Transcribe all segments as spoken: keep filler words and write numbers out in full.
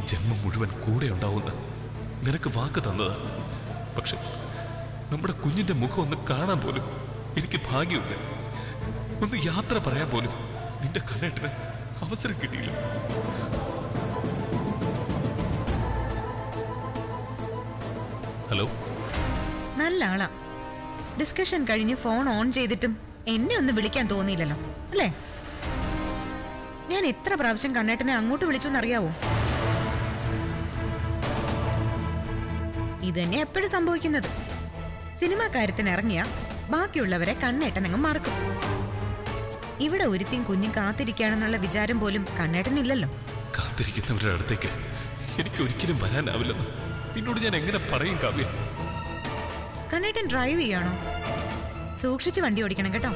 ജന്മം മുഴുവൻ കൂടെ ഉണ്ടാവുന്ന നിനക്ക് വാക്ക് തന്നത്. പക്ഷെ നമ്മുടെ കുഞ്ഞിന്റെ മുഖം ഒന്ന് കാണാൻ പോലും എനിക്ക് ഭാഗ്യമില്ല. ഒന്ന് യാത്ര പറയാൻ പോലും നിന്റെ കണ്ണേട്ടന് അവസരം കിട്ടിയില്ല. ഹലോ, നല്ല ആളാ. ഡിസ്കഷൻ കഴിഞ്ഞ് ഫോൺ ഓൺ ചെയ്തിട്ടും എന്നെ ഒന്ന് വിളിക്കാൻ തോന്നിയില്ലല്ലോ അല്ലേ? ഞാൻ എത്ര പ്രാവശ്യം കണ്ണേട്ടനെ അങ്ങോട്ട് വിളിച്ചെന്നറിയാവോ? ഇതന്നെ എപ്പോഴും സംഭവിക്കുന്നത്. സിനിമാ കാര്യത്തിന് ഇറങ്ങിയ ബാക്കിയുള്ളവരെ കണ്ണേട്ടനങ്ങ് മറക്കും. ഇവിടെ ഒരുത്തിയും കുഞ്ഞും കാത്തിരിക്കുകയാണെന്നുള്ള വിചാരം പോലും കണ്ണേട്ടനില്ലല്ലോ. കാത്തിരിക്കുന്നവരുടെ അടുത്തേക്ക് എനിക്ക് ഒരിക്കലും വരാനാവില്ലെന്ന് നിന്നോട് ഞാൻ എങ്ങനെ പറയും കാവ്യ? കണ്ണേട്ടൻ ഡ്രൈവ് ചെയ്യാണോ? സൂക്ഷിച്ച് വണ്ടി ഓടിക്കണം കേട്ടോ.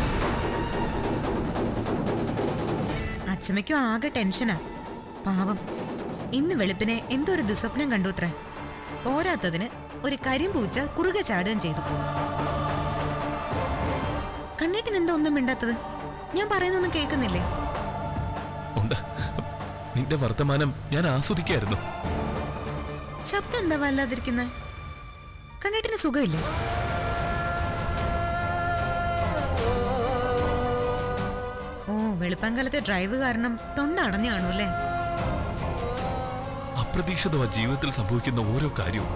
അച്ഛമ്മയ്ക്കും ആകെ ടെൻഷനാ. പാവം, ഇന്ന് വെളുപ്പിനെ എന്തോ ഒരു ദുസ്വപ്നം കണ്ടു അത്രേ. പോരാത്തതിന് ഒരു കരിമ്പൂച്ച കുറുകെ ചാടുകയും ചെയ്തു. കണ്ണേട്ടൻ എന്താ ഒന്നും മിണ്ടാത്തത്? ഞാൻ പറയുന്നൊന്നും കേൾക്കുന്നില്ലേ? ഉണ്ട്, നിന്റെ വർത്തമാനം ഞാൻ ആസ്വദിക്കായിരുന്നു. ശബ്ദം എന്താ വല്ലാതിരിക്കുന്നത്? കണ്ണേട്ടന് സുഖമില്ലേ? ഓ, വെളുപ്പാങ്കാലത്തെ ഡ്രൈവ് കാരണം തൊണ്ട അടഞ്ഞു കാണൂ അല്ലേ? അപ്രതീക്ഷിതമായ ജീവിതത്തിൽ സംഭവിക്കുന്ന ഓരോ കാര്യവും.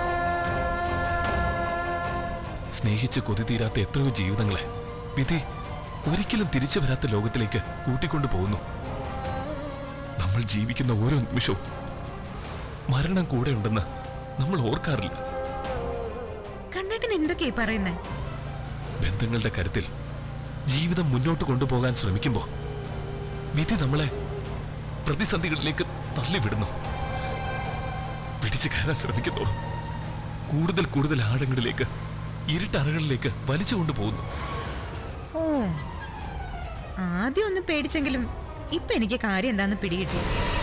സ്നേഹിച്ച് കൊതി തീരാത്ത എത്രയോ ജീവിതങ്ങളെ വിധി ഒരിക്കലും തിരിച്ചു വരാത്ത ലോകത്തിലേക്ക് കൂട്ടിക്കൊണ്ടു പോകുന്നു. നമ്മൾ ജീവിക്കുന്ന ഓരോ നിമിഷവും മരണം കൂടെ ഉണ്ടെന്ന് നമ്മൾ ഓർക്കാറില്ല. കണ്ണേട്ടൻ എന്തൊക്കെയാ പറയുന്നേ? ബന്ധങ്ങളുടെ കരുത്തിൽ ജീവിതം മുന്നോട്ട് കൊണ്ടുപോകാൻ ശ്രമിക്കുമ്പോൾ വിധി നമ്മളെ പ്രതിസന്ധികളിലേക്ക് തള്ളിവിടുന്നു. പിടിച്ചു കയറാൻ ശ്രമിക്കുന്നതോടും കൂടുതൽ കൂടുതൽ ആഴങ്ങളിലേക്ക്, ഇരുട്ടറകളിലേക്ക് വലിച്ചു കൊണ്ടുപോകുന്നു. ഓ, ആദ്യം ഒന്ന് പേടിച്ചെങ്കിലും ഇപ്പൊ എനിക്ക് കാര്യം എന്താന്ന് പിടികിട്ടി.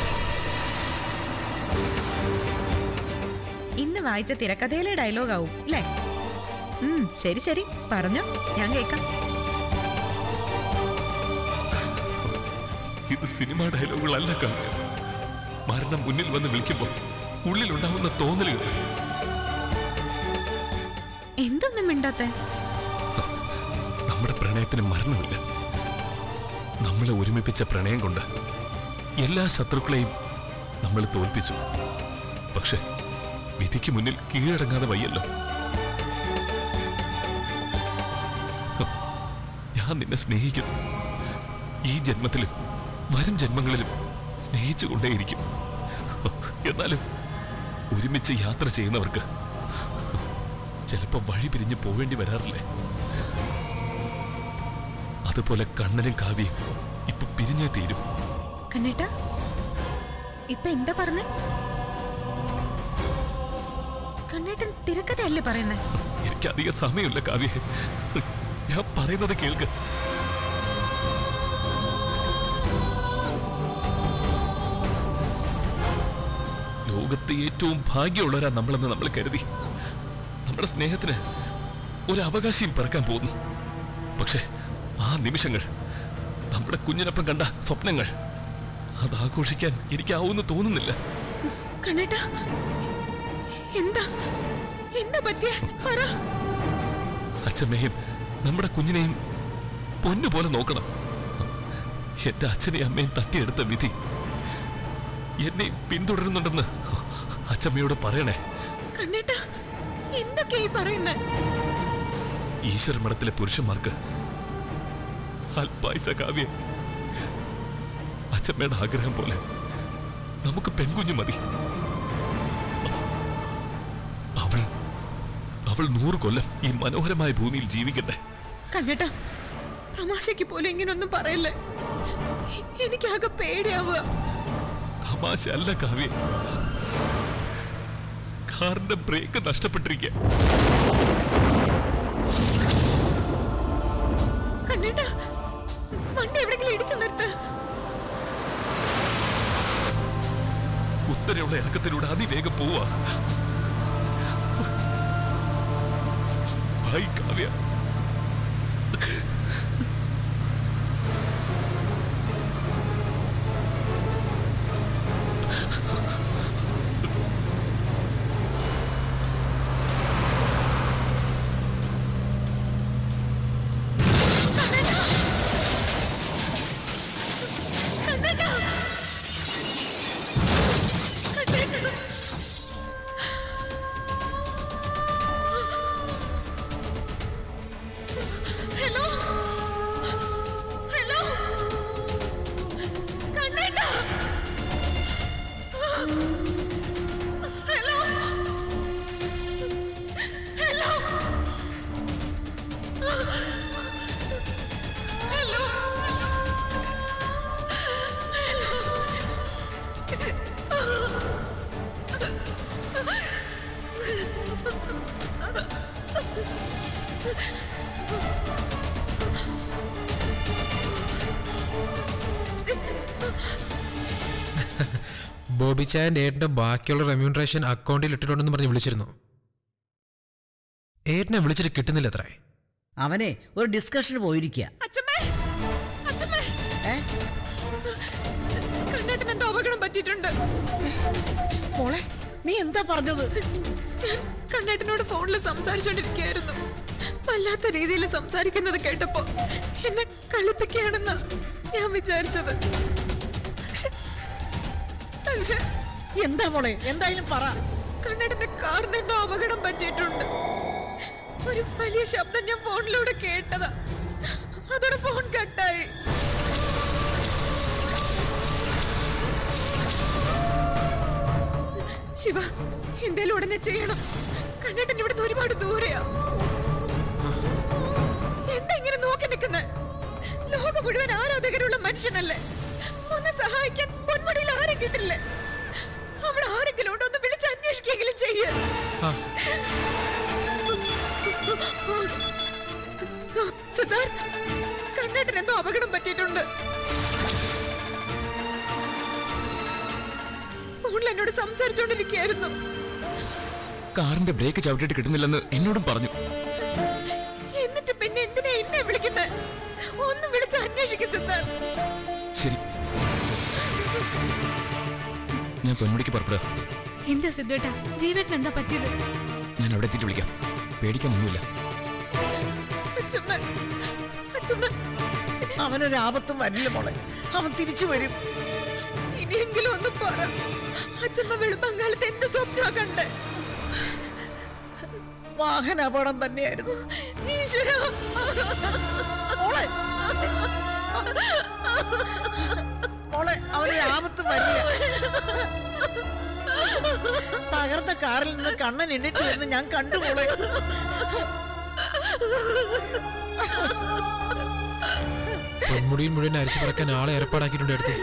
ഇന്ന് വായിച്ച തിരക്കഥയിലെ ഡയലോഗാവും അല്ലേ? ഉം, ശരി ശരി, പറഞ്ഞോ, ഞാൻ കേൾക്കാം. ഇത് സിനിമ ഡയലോഗുകളല്ല കാവ്യ. മരണം മുന്നിൽ വന്ന് വിളിക്കുമ്പോൾ ഉള്ളിലുണ്ടാവുന്ന തോന്നലുകൾ. എന്തൊന്നും മിണ്ടാത്തെ? നമ്മുടെ പ്രണയത്തിന് മരണമില്ല. നമ്മളെ ഒരുമിപ്പിച്ച പ്രണയം കൊണ്ട് എല്ലാ ശത്രുക്കളെയും നമ്മൾ തോൽപ്പിച്ചു. പക്ഷെ വിധിക്ക് മുന്നിൽ കീഴടങ്ങാതെ വയ്യല്ലോ. ഞാൻ നിന്നെ സ്നേഹിക്കുന്നു. ഈ ജന്മത്തിലും വരും ജന്മങ്ങളിലും സ്നേഹിച്ചു കൊണ്ടേയിരിക്കും. എന്നാലും ഒരുമിച്ച് യാത്ര ചെയ്യുന്നവർക്ക് ചിലപ്പോ വഴി പിരിഞ്ഞു പോവേണ്ടി വരാറില്ലേ? അതുപോലെ കണ്ണനും കാവ്യയും ഇപ്പൊ പിരിഞ്ഞേ തീരും. കണ്ണേട്ടാ, ഇപ്പൊ എന്താ പറഞ്ഞേ? കണ്ണേട്ടൻ തിരക്കഥയല്ലേ പറയുന്നേ? എനിക്ക് അധികം സമയമില്ല കാവ്യ, ഞാൻ പറയുന്നത് കേൾക്ക്. ലോകത്തെ ഏറ്റവും ഭാഗ്യമുള്ളവരാ നമ്മളെന്ന് നമ്മൾ കരുതി. നമ്മുടെ സ്നേഹത്തിന് ഒരു അവകാശിയും പിറക്കാൻ പോകുന്നു. പക്ഷെ ആ നിമിഷങ്ങൾ, നമ്മുടെ കുഞ്ഞിനൊപ്പം കണ്ട സ്വപ്നങ്ങൾ, അതാഘോഷിക്കാൻ എനിക്കാവൂന്ന് തോന്നുന്നില്ല. കണ്ണേട്ടാ, എന്താ എന്താ പറ്റിയ? അച്ഛമ്മയും നമ്മുടെ കുഞ്ഞിനെയും പൊന്നുപോലെ നോക്കണം. എന്റെ അച്ഛനെയും അമ്മയും തട്ടിയെടുത്ത വിധി എന്നെ പിന്തുടരുന്നുണ്ടെന്ന് അച്ഛമ്മയോട് പറയണേ. കണ്ണേട്ടാ, എന്തൊക്കെയായി പറയുന്നേ? ഈശ്വര മഠത്തിലെ പുരുഷന്മാർക്ക് അല്പായുസ കാവ്യ. അച്ഛമ്മയുടെ ആഗ്രഹം പോലെ നമുക്ക് പെൺകുഞ്ഞു മതി. അവൾ അവൾ നൂറ് കൊല്ലം ഈ മനോഹരമായ ഭൂമിയിൽ ജീവിക്കട്ടെ. കണ്ണേട്ടാ, തമാശയ്ക്ക് പോലും ഇങ്ങനൊന്നും പറയല്ലേ. എനിക്കാകെ പേടിയാവുക. തമാശ അല്ല കാവ്യ, കാറിന്റെ ബ്രേക്ക് നഷ്ടപ്പെട്ടിരിക്കുക. കണ്ണേട്ടാ, വണ്ടി എവിടെങ്കിലും ഇടിച്ചു നിർത്ത്. കുത്തനെയുള്ള ഇറക്കത്തിലൂടെ അതിവേഗം പോവാ. ഭായ് കാവ്യ, ബോബി ചായന്റെ ഏട്ടന്റെ ബാക്കിയുള്ള റെമ്യൂണറേഷൻ അക്കൗണ്ടിൽ ഇട്ടിട്ടുണ്ടെന്ന് പറഞ്ഞ് വിളിച്ചിരുന്നു. ഏട്ടനെ വിളിച്ചിട്ട് കിട്ടുന്നില്ല അത്രേ. അവനെ ഒരു ഡിസ്കഷന് പോയിരിക്കുക. കണ്ണേട്ടനെന്തോ അപകടം പറ്റിയിട്ടുണ്ട്. മോളെ നീ എന്താ പറഞ്ഞത്? കണ്ണേട്ടനോട് ഫോണിൽ സംസാരിച്ചോണ്ടിരിക്കുകയായിരുന്നു. വല്ലാത്ത രീതിയിൽ സംസാരിക്കുന്നത് കേട്ടപ്പോ എന്നെ കളിപ്പിക്കുകയാണെന്നാ ഞാൻ വിചാരിച്ചത്. എന്താ മോളെ, എന്തായാലും പറ. കണ്ണേട്ടന്റെ കാറിന് എന്തോ അപകടം പറ്റിയിട്ടുണ്ട്. ഒരു വലിയ ശബ്ദം ഞാൻ ഫോണിലൂടെ കേട്ടതാ. അതോടെ ഫോൺ കട്ടായി. ശിവ, എന്തേലും ഉടനെ ചെയ്യണം. കണ്ണേട്ടൻ ഇവിടുന്ന് ഒരുപാട് ദൂരെയാ. എന്താ ഇങ്ങനെ നോക്കി നിൽക്കുന്നേ? ലോകം മുഴുവൻ ആരാധകരുള്ള മനുഷ്യനല്ലേ. ഒന്ന് സഹായിക്കാൻ പൊന്മുടിയിൽ ആരും കിട്ടില്ലേ? അവിടെ ആരെങ്കിലും ഉണ്ടോ ഒന്ന് വിളിച്ച് അന്വേഷിക്കെങ്കിലും ചെയ്യ. സിദ്ധാർത്ഥ്, കണ്ണേട്ടൻ എന്തോ അപകടം പറ്റിയിട്ടുണ്ട്. ഫോണിൽ എന്നോട് സംസാരിച്ചോണ്ടിരിക്കുകയായിരുന്നു. കാറിന്റെ ബ്രേക്ക് ചവിട്ടിട്ട് കിട്ടുന്നില്ലെന്ന് എന്നോടും പറഞ്ഞു. എന്നിട്ട് പിന്നെ എന്തിനാ എന്നെ വിളിക്കുന്നത്? ഒന്ന് വിളിച്ച് അന്വേഷിക്ക സിദ്ധാർത്ഥ്. ശരി, ഞാൻ പൊന്മുടിക്ക് പുറപ്പെടുക. എന്താ സിദ്ധേട്ടാ, ജീവേട്ടൻ എന്താ പറ്റിയത്? ഞാൻ അവിടെ എത്തിയിട്ട് വിളിക്കാം. പേടിക്കാനൊന്നുമില്ല. അവനൊരു ആപത്തും വരില്ല മോളെ. അവൻ തിരിച്ചു വരും. ഇനിയെങ്കിലും ഒന്ന് പറ. അച്ഛമ്മ വെളുപ്പങ്കാലത്ത് എന്ത് സ്വപ്നമാ കണ്ടേ? വാഹന അപകടം തന്നെയായിരുന്നു. ഈശ്വരാ, മോളെ മോളെ അവനൊരു ആപത്തും വരില്ല. തകർന്ന കാറിൽ നിന്ന് കണ്ണൻ എണ്ണിട്ട് വരുന്ന ഞാൻ കണ്ടു മോളെ. പൊന്മുടിയിൽ മുഴുവൻ അരിച്ചു പറക്കാൻ ആളെ ഏർപ്പാടാക്കിയിട്ടുണ്ട് അടുത്ത്.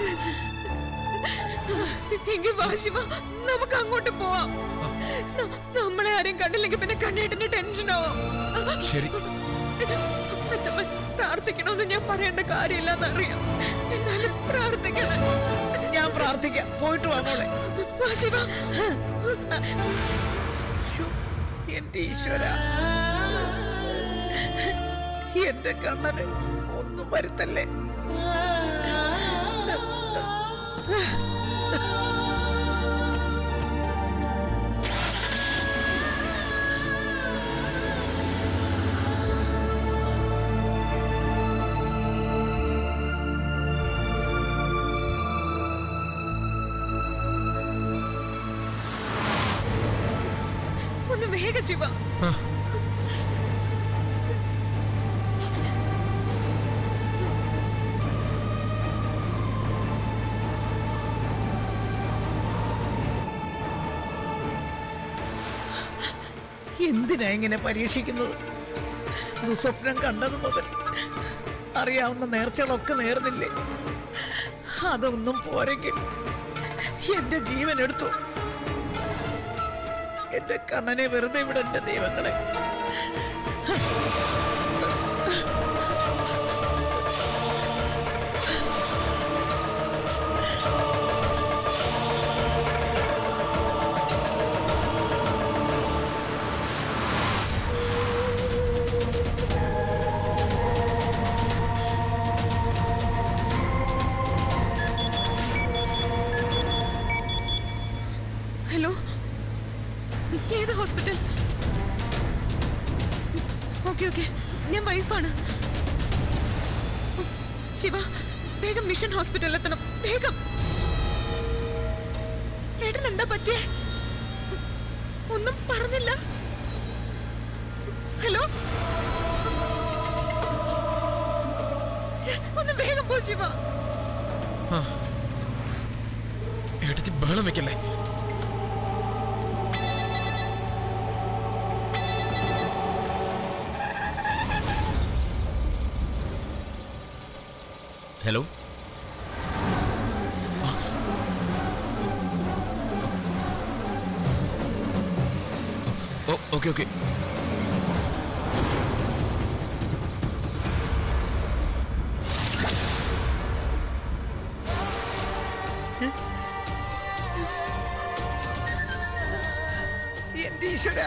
എങ്കിൽ വാ ശിവ, നമുക്ക് അങ്ങോട്ട് പോവാം. നമ്മളെ ആരെയും കണ്ടില്ലെങ്കിൽ പിന്നെ കണ്ണേട്ടന് ടെൻഷനാവും. ശരി. അച്ഛമ്മ പ്രാർത്ഥിക്കണമെന്ന് ഞാൻ പറയേണ്ട കാര്യമില്ലെന്നറിയാം. എന്നാലും പ്രാർത്ഥിക്കണം. ഞാൻ പ്രാർത്ഥിക്കാം. പോയിട്ട് വന്നോളെ. വാ ശിവ. എന്റെ ഈശ്വര, എന്റെ കണ്ണന് ഒന്നും വരുത്തല്ലേ. ഒന്ന് വേഗ ശിവ. എന്തിനാ ഇങ്ങനെ പരീക്ഷിക്കുന്നത്? ദുസ്വപ്നം കണ്ടത് മുതൽ അറിയാവുന്ന നേർച്ചകളൊക്കെ നേർന്നില്ലേ? അതൊന്നും പോരെങ്കിൽ എന്റെ ജീവൻ എടുത്തു. എന്റെ കണ്ണനെ വെറുതെ വിടണ്ട ദൈവങ്ങളെ. ഹലോ, ഏത് ഹോസ്പിറ്റൽ? ഓക്കെ ഓക്കെ, ഞാൻ വൈഫാണ്. ശിവ, വേഗം മിഷൻ ഹോസ്പിറ്റലിൽ എത്തണം. വേഗം. ഏട്ടൻ എന്താ പറ്റിയേ? ഒന്നും പറഞ്ഞില്ല. ഹലോ, ഒന്ന് വേഗം പോ ശിവ. എടുത്ത് ബഹളം വെക്കല്ലേ. Hello, okay okay. ഈശ്വര.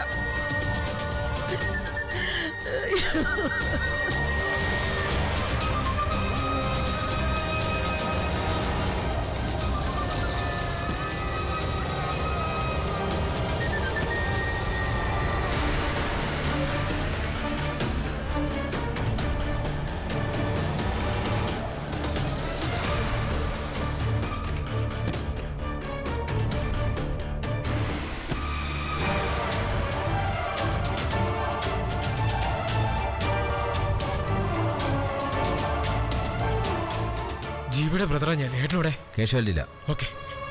ജീവയുടെ ബ്രദറാ ഞാൻ. ഏട്ടനോടെ? കേശവല്ലില്ല. ഓക്കെ.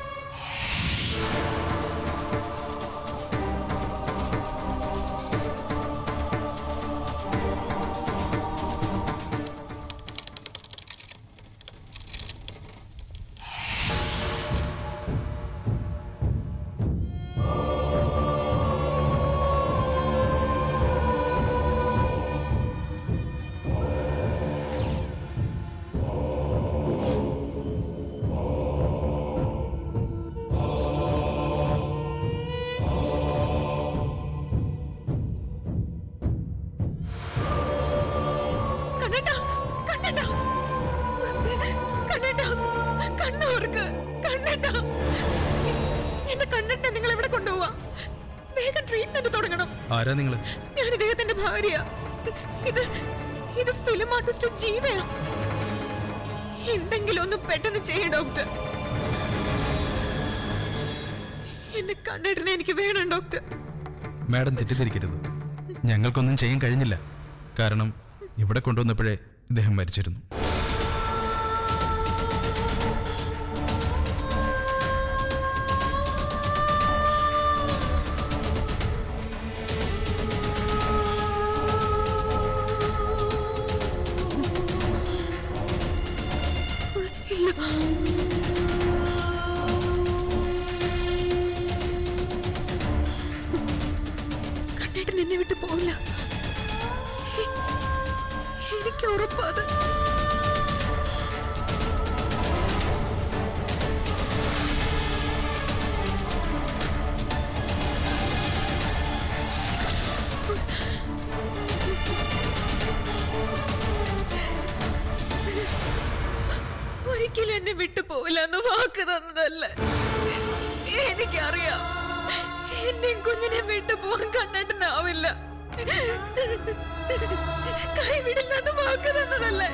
ആരാ നിങ്ങള്? ഞാൻ ഇദ്ദേഹത്തിന്റെ ഭാര്യ. ഇത് ഇത് ഫിലിം ആർട്ടിസ്റ്റ് ജീവയാ. എന്തെങ്കിലും ഒന്ന് പെട്ടെന്ന് ചെയ്യ ഡോക്ടർ. എന്റെ കണ്ണേട്ടനെ എനിക്ക് വേണം ഡോക്ടർ. മാഡം തെറ്റിദ്ധരിക്കരുത്. ഞങ്ങൾക്കൊന്നും ചെയ്യാൻ കഴിഞ്ഞില്ല. കാരണം ഇവിടെ കൊണ്ടുവന്നപ്പോഴേ ഇദ്ദേഹം മരിച്ചിരുന്നു. കണ്ണേട്ടൻ എന്നെ വിട്ടു പോവില്ല. എനിക്ക് ഉറപ്പാത്. ഒരിക്കലും എന്നെ വിട്ടു പോവില്ല എന്ന് വാക്ക് തന്നതല്ല. എനിക്കറിയാം എന്നെയും കുഞ്ഞിനെ വിട്ടു പോകാൻ കണ്ണേട്ടനാവില്ല. കൈവിടില്ല എന്ന് വാക്ക് തന്നതല്ലേ.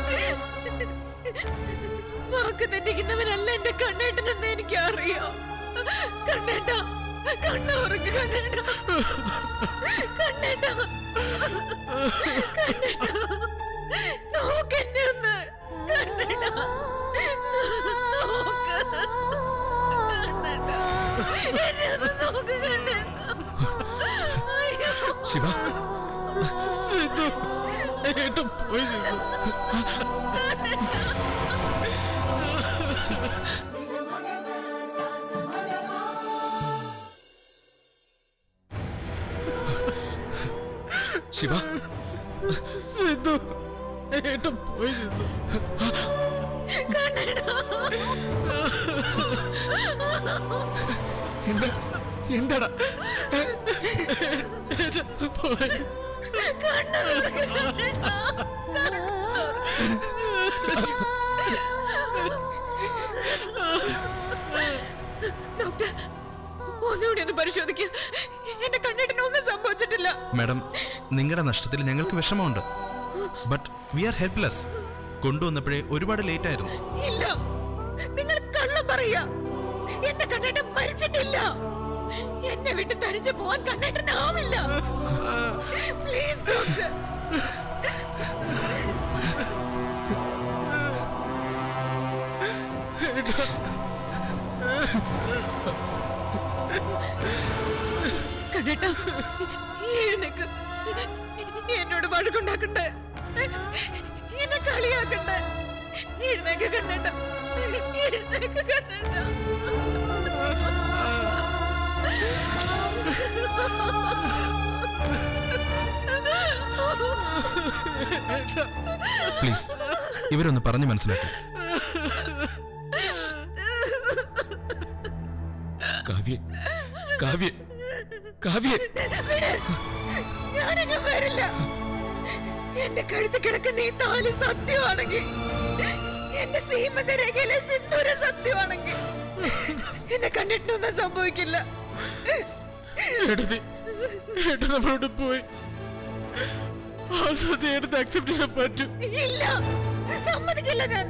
വാക്ക് തെറ്റിക്കുന്നവനല്ല എന്റെ കണ്ണേട്ടനെന്ന് എനിക്കറിയാം. കണ്ണേട്ട കണ്ണ ഉറക്ക്. കണ്ണേട്ട കണ്ണേട്ട കണ്ണേട്ട നോക്കെന്നെ ഒന്ന്. കണ്ണേട്ട നോക്ക്. കണ്ണേട്ട എന്നെ ഒന്ന് നോക്ക്. കണ്ണേട്ട. ശിവ, സിദ്ധു, ഏട്ടൻ പോയി. സിദ്ധു, ശിവ, സിദ്ധു, ഏട്ടൻ പോയി. സിദ്ധു, എന്താ എന്താടാ പോയി? ഡോക്ടർ ഒന്നുകൂടി ഒന്ന് പരിശോധിക്കുക. എന്റെ കണ്ണേട്ടിന് ഒന്നും സംഭവിച്ചിട്ടില്ല. മാഡം, നിങ്ങളുടെ നഷ്ടത്തിൽ ഞങ്ങൾക്ക് വിഷമമുണ്ട്. But we are helpless. കൊണ്ടുവന്നപ്പോഴേ ഒരുപാട് ലേറ്റ് ആയിരുന്നു. ഇല്ല, നിങ്ങൾ കള്ളം പറയാ. എന്റെ കണ്ണേട്ടൻ മരിച്ചിട്ടില്ല. എന്നെ വിട്ട് തനിച്ച് പോവാൻ കണ്ണേട്ടനാവില്ല. Please doctor. കണ്ണേട്ട എഴുന്നേക്ക്. എന്നോട് വഴക്കുണ്ടാക്കണ്ടേ, എന്നെ കളിയാക്കണ്ടേ. എഴുന്നേക്ക് കണ്ണേട്ട, എഴുന്നേക്ക് കണ്ണേട്ട. പ്ലീസ് ഇവരൊന്ന് പറഞ്ഞു മനസ്സിലാക്കി. കാവ്യ, കാവ്യ, കാവ്യ ഞാനങ്ങ് വരില്ല. എന്റെ കഴുത്ത് കിടക്കുന്ന ഈ താലി സത്യമാണെങ്കിൽ, എന്റെ സീമന്തരേഖയിലെ സിന്ദൂര സത്യമാണെങ്കിൽ എന്നെ കണ്ടിട്ടൊന്നും സംഭവിക്കില്ല. നമ്മളോട് പോയി ആ സത്യം എടുത്ത് അക്സെപ്റ്റ് ചെയ്യാൻ പറ്റും. ഇല്ല, സമ്മതിക്കില്ല. ഞാൻ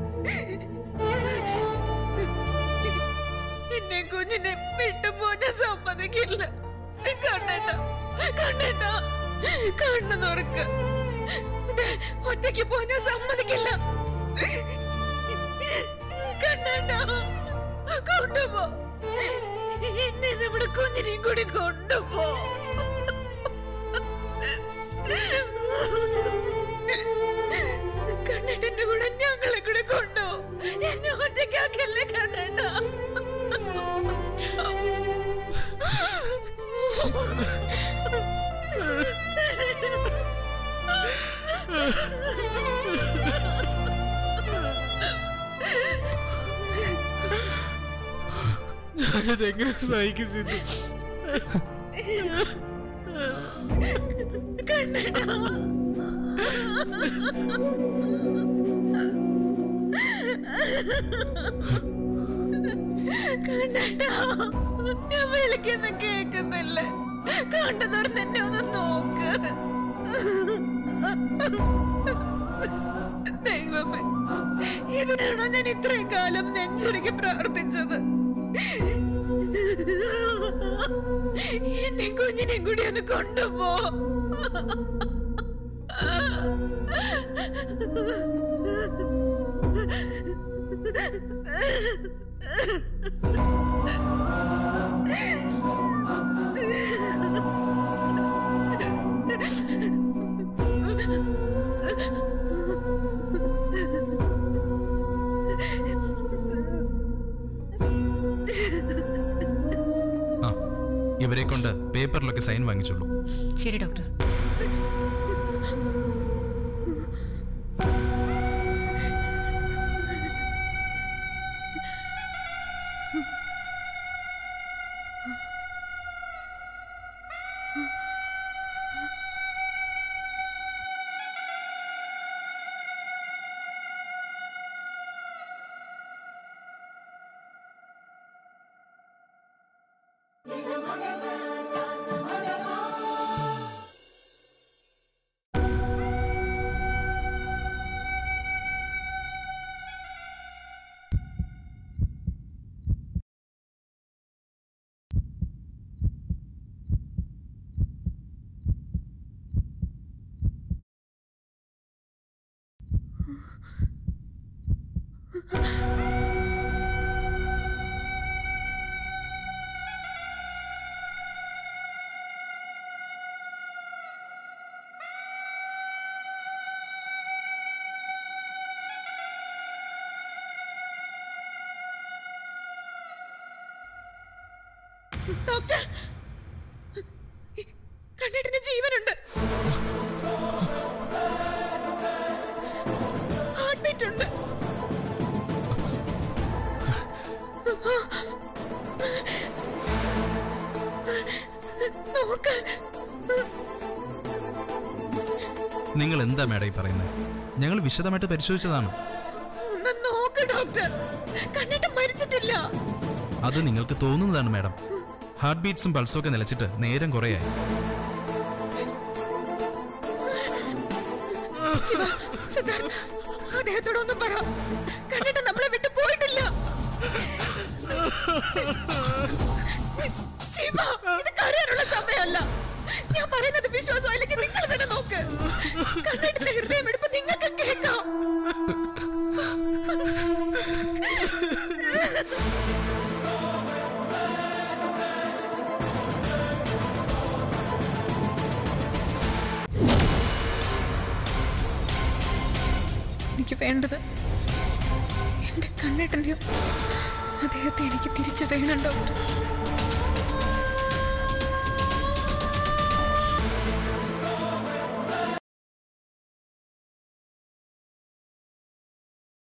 എന്നെ കുഞ്ഞിനെ വിട്ടുപോ ഞാൻ സമ്മതിക്കില്ല. കണ്ണേട്ട കണ്ണേട്ട കണ്ണു നോർക്ക്. ഒറ്റയ്ക്ക് പോ ഞാൻ സമ്മതിക്കില്ല. കണ്ണേട്ട കൊണ്ടുപോ എന്നെ, നമ്മുടെ കുഞ്ഞിനെയും കൂടി കൊണ്ടുപോ. കണ്ണേട്ടന്റെ കൂടെ ഞങ്ങളെ കൂടെ കൊണ്ടോ. എന്നെ ഒറ്റയ്ക്കാക്കല്ലേ കണ്ണേട്ട. ഞാനതെങ്ങനെ സഹിക്കും സിന്ധു? കണ്ണേട്ട കണ്ണേട്ട ഞാൻ വിളിക്കുന്ന കേക്കുന്നില്ല. കണ്ടു തുറന്ന് എന്നെ ഒന്ന് നോക്ക്. ദൈവമേ, ഇതിനാണോ ഞാൻ ഇത്രയും കാലം നെഞ്ചുരുക്കി പ്രാർത്ഥിച്ചത്? എന്നെ കുഞ്ഞിനെ കൂടി ഒന്ന് കൊണ്ടുപോ. ഇവരെ കൊണ്ട് പേപ്പറിലൊക്കെ സൈൻ വാങ്ങിച്ചോളൂ. ശരി ഡോക്ടർ. ഡോക്ടർ, കണ്ണേട്ടന് ജീവനുണ്ട്. ഹാർട്ട് ബീറ്റ് ഉണ്ട്. നോക്ക്. നിങ്ങൾ എന്താ മേഡം ഈ പറയുന്നത്? ഞങ്ങൾ വിശദമായിട്ട് പരിശോധിച്ചതാണ്. ഒന്ന് നോക്ക് ഡോക്ടർ, കണ്ണേട്ടൻ മരിച്ചിട്ടില്ല. അത് നിങ്ങൾക്ക് തോന്നുന്നതാണ് മേഡം. ഹാർട്ട് ബീറ്റ്സും പൾസും ഒക്കെ നിലച്ചിട്ട് നേരം കുറയായി. ശിവ, സിദ്ധാർത്ഥ, അദ്ദേഹത്തോടൊന്നും പറ. കണ്ണേട്ടൻ നമ്മളെ വിട്ടു പോയിട്ടില്ല. ശിവ, ഇത് കരയാനുള്ള സമയമല്ല. ഞാൻ പറയുന്നത് വിശ്വാസം അല്ലെങ്കിൽ നിങ്ങൾ തന്നെ നോക്ക്. കണ്ണേട്ടന്റെ ഹൃദയം എടുപ്പ് നിങ്ങൾക്ക് കേൾക്കാം. എനിക്ക് വേണ്ടത് എന്റെ കണ്ണേട്ടനെയും അദ്ദേഹത്തെ എനിക്ക് തിരിച്ചു വേണം ഡോക്ടർ.